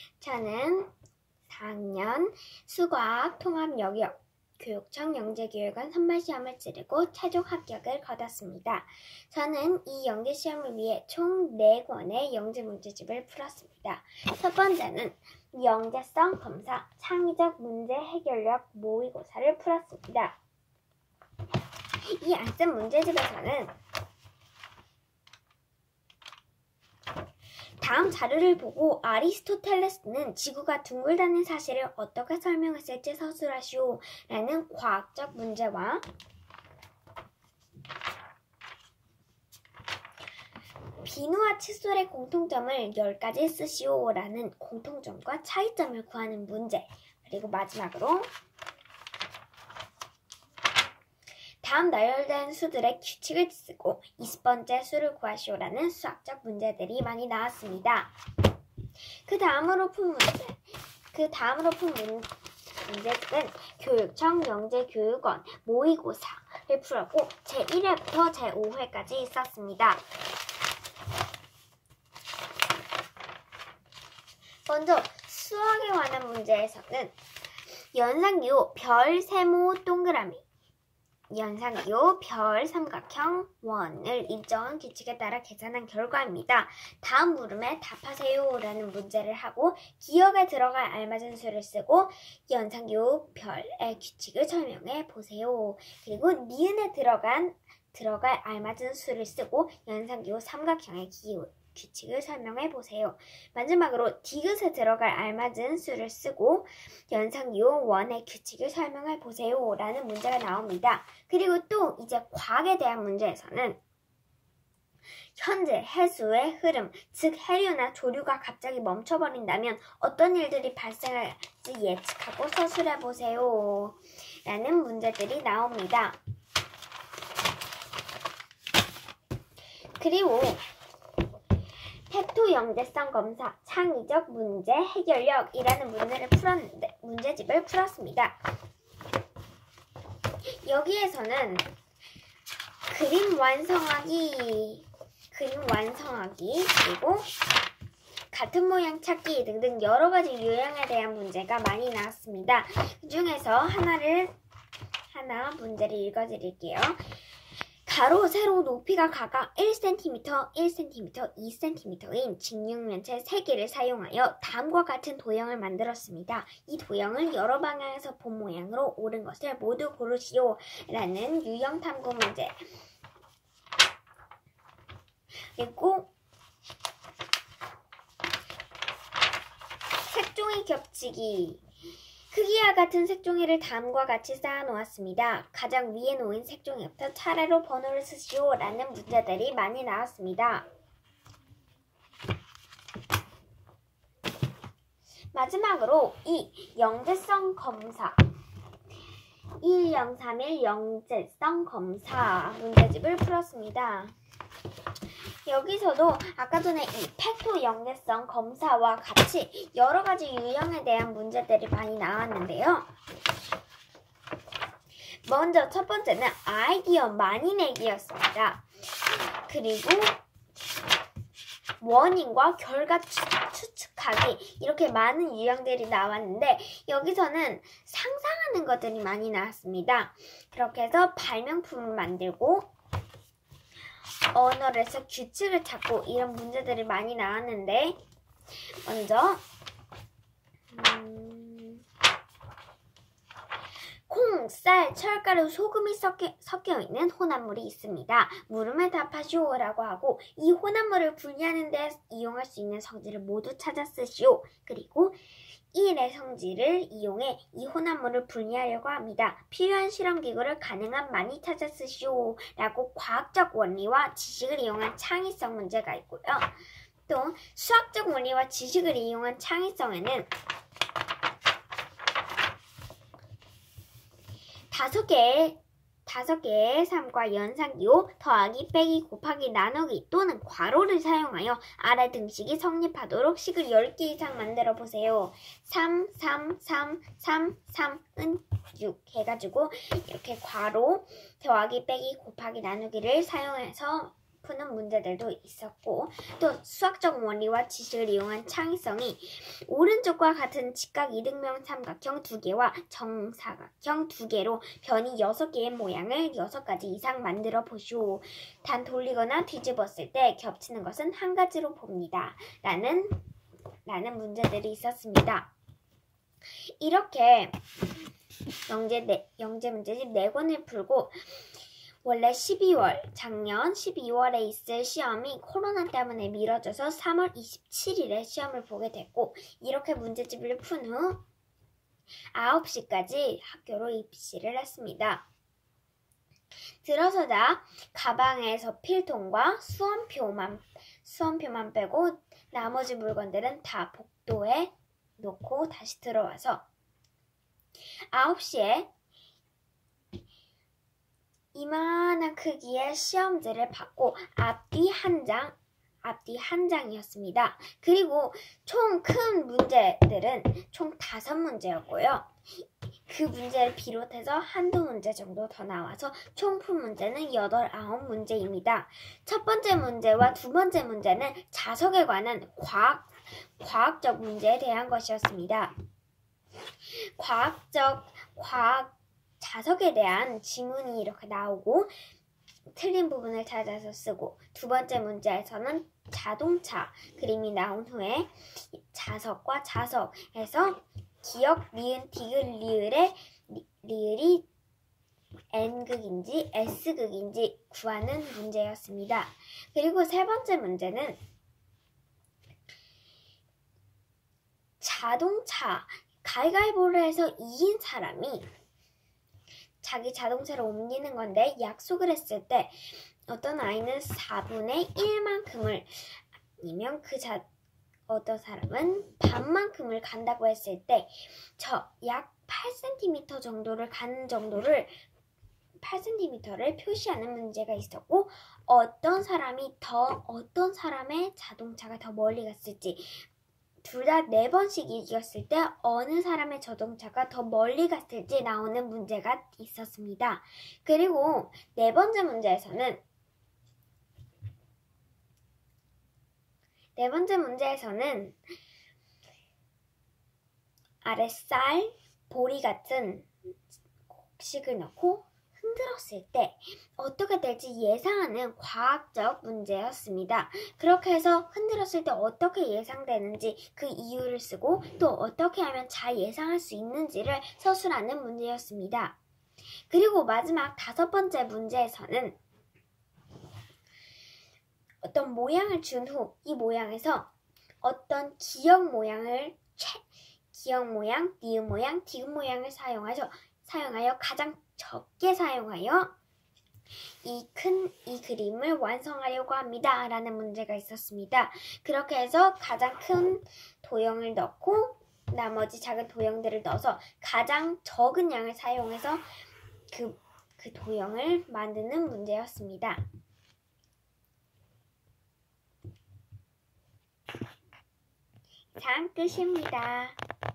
저는 4학년 수과학 통합영역 교육청 영재교육원 선발시험을 치르고 최종 합격을 거뒀습니다. 저는 이 영재시험을 위해 총 4권의 영재문제집을 풀었습니다. 첫 번째는 영재성 검사, 창의적 문제 해결력 모의고사를 풀었습니다. 이 안쓴 문제집에서는 다음 자료를 보고 아리스토텔레스는 지구가 둥글다는 사실을 어떻게 설명했을지 서술하시오 라는 과학적 문제와 비누와 칫솔의 공통점을 10가지 쓰시오 라는 공통점과 차이점을 구하는 문제, 그리고 마지막으로 다음 나열된 수들의 규칙을 쓰고 20번째 수를 구하시오라는 수학적 문제들이 많이 나왔습니다. 그 다음으로 푼 문제집은 교육청 영재교육원 모의고사를 풀었고 제1회부터 제5회까지 있었습니다. 먼저 수학에 관한 문제에서는 연산기호 별, 세모, 동그라미, 연산기호 별, 삼각형, 원을 일정한 규칙에 따라 계산한 결과입니다. 다음 물음에 답하세요 라는 문제를 하고 기억에 들어갈 알맞은 수를 쓰고 연산기호 별의 규칙을 설명해 보세요. 그리고 니은에 들어갈 알맞은 수를 쓰고 연산기호 삼각형의 규칙을 설명해 보세요. 마지막으로 디귿에 들어갈 알맞은 수를 쓰고 연산기호 원의 규칙을 설명해 보세요 라는 문제가 나옵니다. 그리고 또 이제 과학에 대한 문제에서는 현재 해수의 흐름, 즉 해류나 조류가 갑자기 멈춰버린다면 어떤 일들이 발생할지 예측하고 서술해 보세요 라는 문제들이 나옵니다. 그리고 팩토 영재성 검사, 창의적 문제 해결력이라는 문제집을 풀었습니다. 여기에서는 그림 완성하기, 그리고 같은 모양 찾기 등등 여러 가지 유형에 대한 문제가 많이 나왔습니다. 그 중에서 하나 문제를 읽어드릴게요. 가로, 세로 높이가 각각 1cm, 1cm, 2cm인 직육면체 3개를 사용하여 다음과 같은 도형을 만들었습니다. 이 도형을 여러 방향에서 본 모양으로 옳은 것을 모두 고르시오 라는 유형 탐구 문제. 그리고 색종이 겹치기. 크기와 같은 색종이를 다음과 같이 쌓아놓았습니다. 가장 위에 놓인 색종이부터 차례로 번호를 쓰시오 라는 문제들이 많이 나왔습니다. 마지막으로 이 영재성 검사 1031 영재성 검사 문제집을 풀었습니다. 여기서도 아까 전에 이 팩토 영재성 검사와 같이 여러 가지 유형에 대한 문제들이 많이 나왔는데요. 먼저 첫 번째는 아이디어 많이 내기였습니다. 그리고 원인과 결과 추측하기, 이렇게 많은 유형들이 나왔는데 여기서는 상상하는 것들이 많이 나왔습니다. 그렇게 해서 발명품을 만들고 언어를 해서 규칙을 찾고 이런 문제들이 많이 나왔는데 먼저 콩, 쌀, 철가루, 소금이 섞여 있는 혼합물이 있습니다. 물음에 답하시오 라고 하고 이 혼합물을 분리하는 데 이용할 수 있는 성질을 모두 찾아 쓰시오. 그리고 1의 성질을 이용해 이 혼합물을 분리하려고 합니다. 필요한 실험기구를 가능한 많이 찾아 쓰시오 라고 과학적 원리와 지식을 이용한 창의성 문제가 있고요. 또 수학적 원리와 지식을 이용한 창의성에는 5개의 3과 연산기호 더하기 빼기 곱하기 나누기 또는 괄호를 사용하여 아래 등식이 성립하도록 식을 10개 이상 만들어 보세요. 3, 3, 3, 3, 3은 6 해가지고 이렇게 괄호 더하기 빼기 곱하기 나누기를 사용해서 푸는 문제들도 있었고, 또 수학적 원리와 지식을 이용한 창의성이 오른쪽과 같은 직각 이등변 삼각형 2개와 정사각형 2개로 변이 6개의 모양을 6가지 이상 만들어 보시오. 단 돌리거나 뒤집었을 때 겹치는 것은 한 가지로 봅니다. 라는 문제들이 있었습니다. 이렇게 영재 문제집 4권을 풀고 원래 작년 12월에 있을 시험이 코로나 때문에 미뤄져서 3월 27일에 시험을 보게 됐고, 이렇게 문제집을 푼 후 9시까지 학교로 입시를 했습니다. 들어서자 가방에서 필통과 수험표만 빼고 나머지 물건들은 다 복도에 놓고 다시 들어와서 9시에 이만한 크기의 시험지를 받고 앞뒤 한 장이었습니다. 그리고 총 큰 문제들은 총 5문제였고요. 그 문제를 비롯해서 한두 문제 정도 더 나와서 총 푼 문제는 8, 9문제입니다. 첫 번째 문제와 두 번째 문제는 자석에 관한 과학적 문제에 대한 것이었습니다. 과학 자석에 대한 지문이 이렇게 나오고 틀린 부분을 찾아서 쓰고, 두 번째 문제에서는 자동차 그림이 나온 후에 자석과 자석에서 기역, 니은, 디귿, 리을이 N극인지 S극인지 구하는 문제였습니다. 그리고 세 번째 문제는 자동차 가위바위보를 해서 이긴 사람이 자기 자동차를 옮기는 건데, 약속을 했을 때 어떤 아이는 4분의 1만큼을 아니면 어떤 사람은 반만큼을 간다고 했을 때 약 8cm 정도를 가는 정도를 8cm를 표시하는 문제가 있었고, 어떤 사람의 자동차가 더 멀리 갔을지, 둘 다 4번씩 이겼을 때 어느 사람의 자동차가 더 멀리 갔을지 나오는 문제가 있었습니다. 그리고 네 번째 문제에서는 아랫살, 보리 같은 곡식을 넣고 흔들었을 때 어떻게 될지 예상하는 과학적 문제였습니다. 그렇게 해서 흔들었을 때 어떻게 예상되는지 그 이유를 쓰고, 또 어떻게 하면 잘 예상할 수 있는지를 서술하는 문제였습니다. 그리고 마지막 5번째 문제에서는 어떤 모양을 준 후 이 모양에서 어떤 기역 모양, 니은 모양, 디귿 모양을 사용하여 가장 적게 사용하여 이 그림을 완성하려고 합니다. 라는 문제가 있었습니다. 그렇게 해서 가장 큰 도형을 넣고 나머지 작은 도형들을 넣어서 가장 적은 양을 사용해서 그 도형을 만드는 문제였습니다. 이상 끝입니다.